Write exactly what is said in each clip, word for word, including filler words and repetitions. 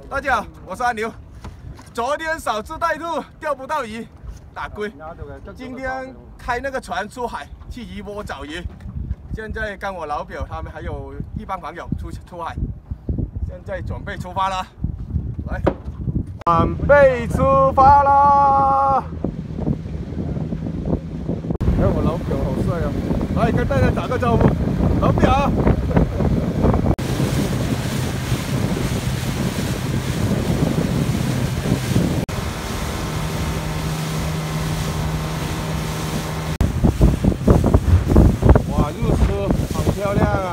大家好，我是阿牛。昨天守株待兔，钓不到鱼，打龟。今天开那个船出海去渔窝找鱼。现在跟我老表他们还有一帮朋友出出海，现在准备出发了。来，准备出发啦！哎，我老表好帅啊！来，跟大家打个招呼，老表。 漂亮啊！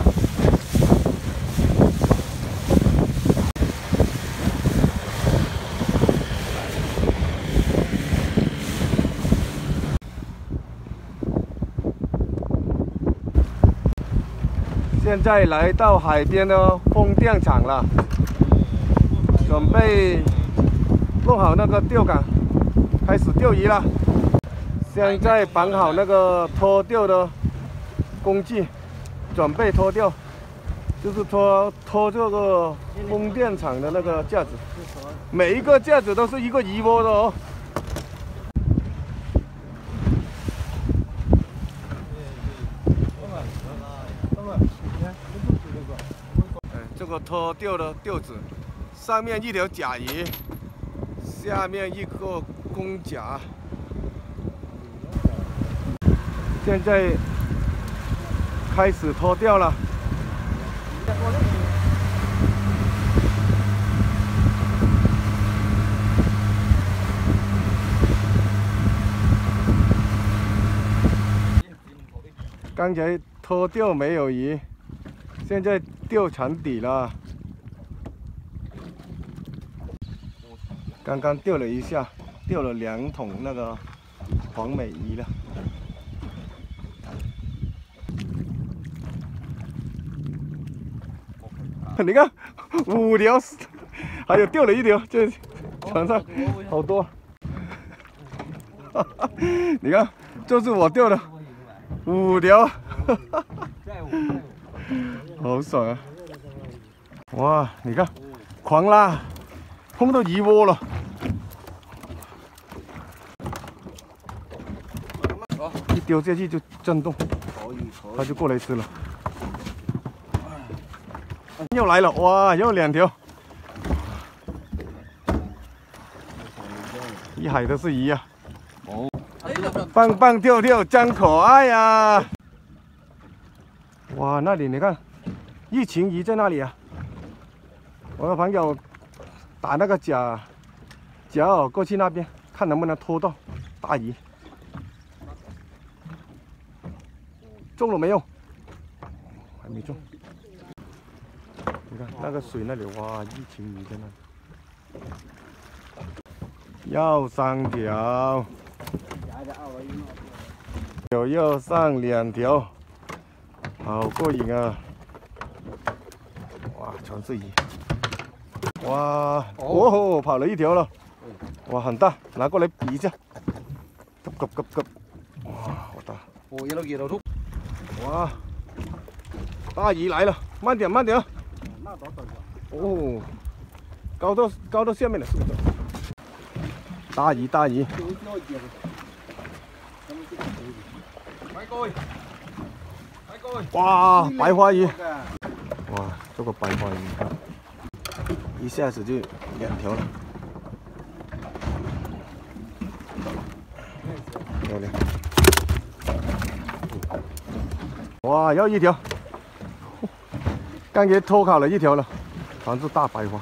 现在来到海边的风电场了，准备弄好那个钓竿，开始钓鱼了。现在绑好那个拖钓的工具。 准备拖钓，就是拖拖这个风电场的那个架子，每一个架子都是一个鱼窝的哦。哎，这个拖钓的钓子，上面一条甲鱼，下面一个公甲。现在。 开始拖钓了，刚才拖钓没有鱼，现在钓船底了。刚刚钓了一下，钓了两桶那个黄美鱼了。 你看，五条，还有钓了一条，这船上好多。你看，这是我钓的五条，好爽啊！哇，你看，狂拉，碰到鱼窝了。一丢下去就震动，它就过来吃了。 又来了，哇，又两条，一海都是鱼啊！哦，蹦蹦跳跳真可爱呀！哇，那里你看，一群鱼在那里啊！我的朋友打那个假假饵过去那边，看能不能拖到大鱼。中了没有？还没中。 你看那个水那里，哇，一群鱼在那里，又上条，有又上两条，好过瘾啊！哇，全是鱼，哇，哦，跑了一条了，哇，很大，拿过来比一下，急急急急，哇，好大！哦，一路一路哇，大鱼来了，慢点慢点。 哦，高到高到下面了，是不是？大鱼大鱼。哇，白花鱼！哇，这个白花鱼，一下子就两条了，漂亮。哇，又一条。 刚才拖烤了一条了，全是大白花，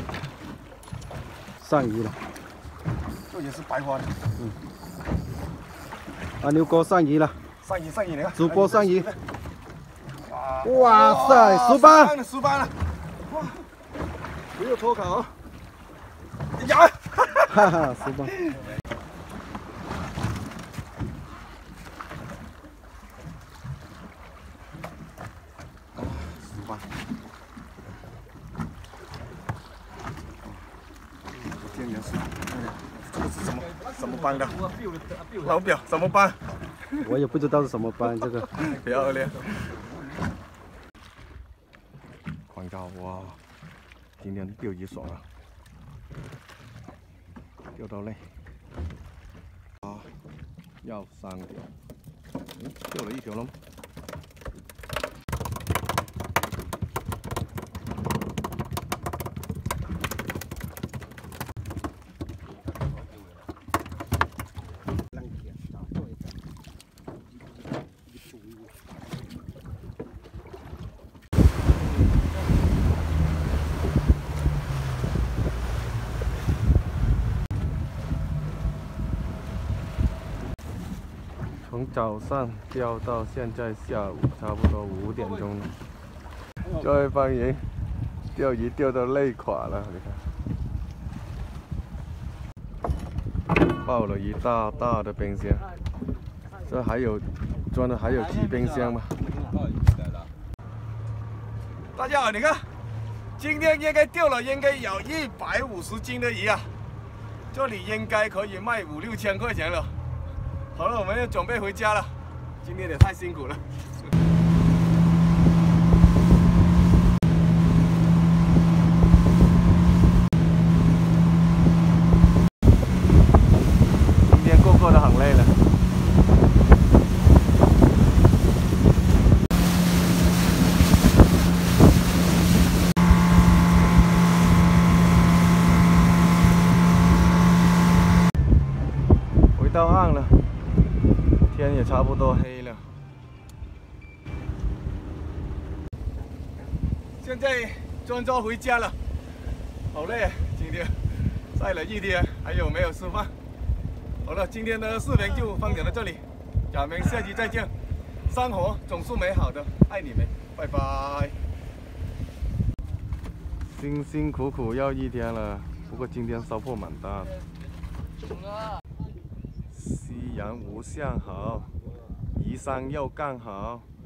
上鱼了。这也是白花的。嗯。阿牛哥上鱼了。上鱼上鱼，你看。主播上鱼。哇塞，十八。十八了。哇！没有拖烤。呀！哈哈，十八。 这个是什么什么班的？老表什么班？我也不知道是什么班，这个漂亮。广告哇，今天钓鱼爽啊！ 钓到累。啊，要三条，嗯，钓了一条了吗？ 从早上钓到现在下午差不多五点钟了。这位帮人钓鱼钓到累垮了，你看，抱了一大大的冰箱，这还有装的还有几冰箱吗？大家好，你看，今天应该钓了应该有一百五十斤的鱼啊，这里应该可以卖五六千块钱了。 好了，我们要准备回家了。今天也太辛苦了。今天过过得很累了。回到岸了。 天也差不多黑了，现在专车回家了，好累啊！今天晒了一天，还有没有吃饭？好了，今天的视频就分享到这里，咱们下期再见。生活总是美好的，爱你们，拜拜。辛辛苦苦要一天了，不过今天收获蛮大的。夕阳无限好，鱼山又刚好。